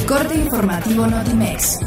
Corte informativo Notimex.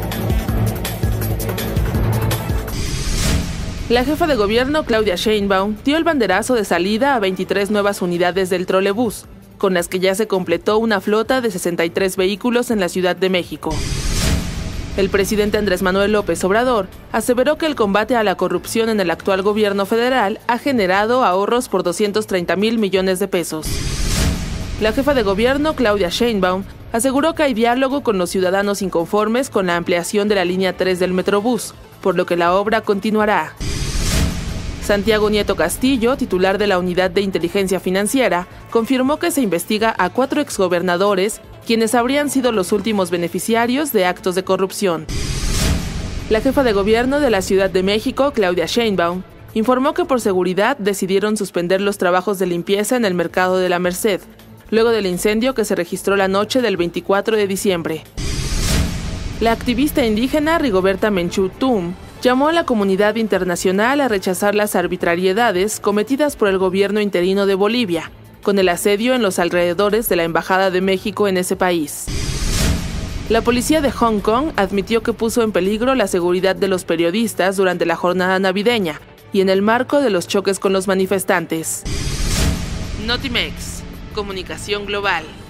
La jefa de gobierno, Claudia Sheinbaum, dio el banderazo de salida a 23 nuevas unidades del trolebús, con las que ya se completó una flota de 63 vehículos en la Ciudad de México. El presidente Andrés Manuel López Obrador aseveró que el combate a la corrupción en el actual gobierno federal ha generado ahorros por 230,000 millones de pesos. La jefa de gobierno, Claudia Sheinbaum, aseguró que hay diálogo con los ciudadanos inconformes con la ampliación de la línea 3 del Metrobús, por lo que la obra continuará. Santiago Nieto Castillo, titular de la Unidad de Inteligencia Financiera, confirmó que se investiga a 4 exgobernadores, quienes habrían sido los últimos beneficiarios de actos de corrupción. La jefa de gobierno de la Ciudad de México, Claudia Sheinbaum, informó que por seguridad decidieron suspender los trabajos de limpieza en el mercado de la Merced, luego del incendio que se registró la noche del 24 de diciembre. La activista indígena Rigoberta Menchú Tum llamó a la comunidad internacional a rechazar las arbitrariedades cometidas por el gobierno interino de Bolivia, con el asedio en los alrededores de la Embajada de México en ese país. La policía de Hong Kong admitió que puso en peligro la seguridad de los periodistas durante la jornada navideña y en el marco de los choques con los manifestantes. Notimex, comunicación global.